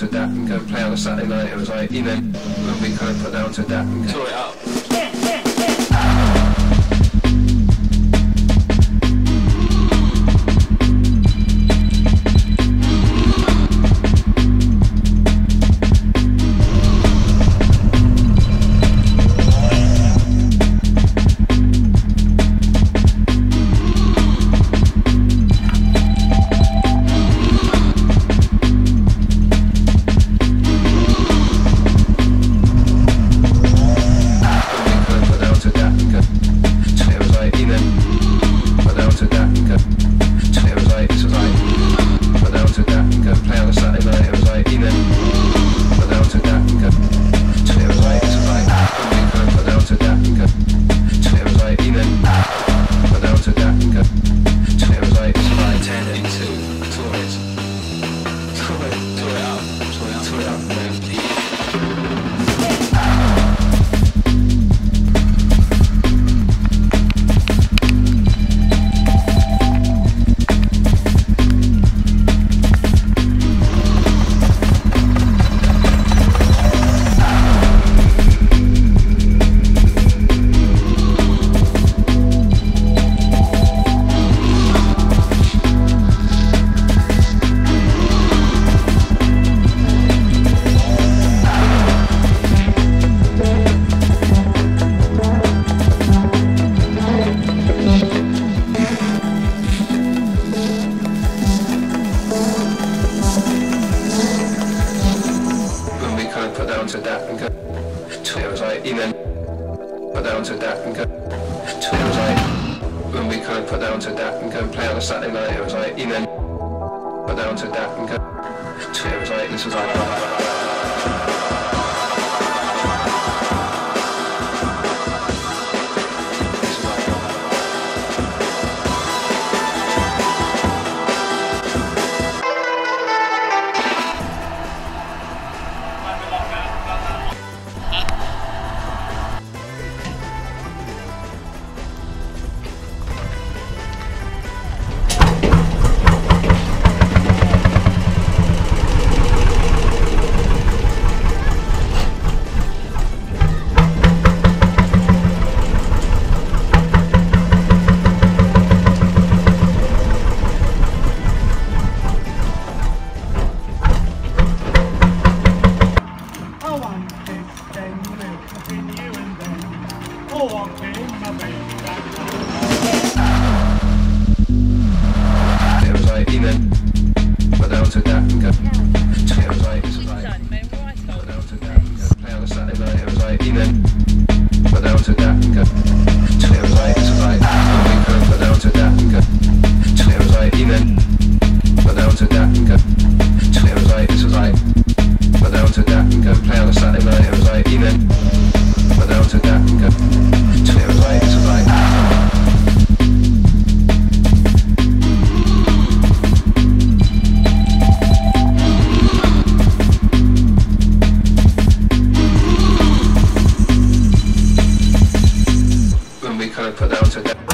to that and go play on a Saturday night. It was like, you know, when we kind of put down to that and tore it up. To that and go. It was like, you know, put down to that and go. It was like when we kind of put down to that and go play on a Saturday night. It was like, you know, put down to that and go. It was like this was like. It was like, you know, put down to that and go. It was like, this was like, put down to that and go play on a Saturday night. It was like, you know, put down to that and go. It was like, this was like, when we kind of put down to that and go. It was like, you know, put down to that and go. It was like, this was like, put down to that and go play on a Saturday night. It was like, you know, put down to that and go. It was like, this was like. Kind of put down to that.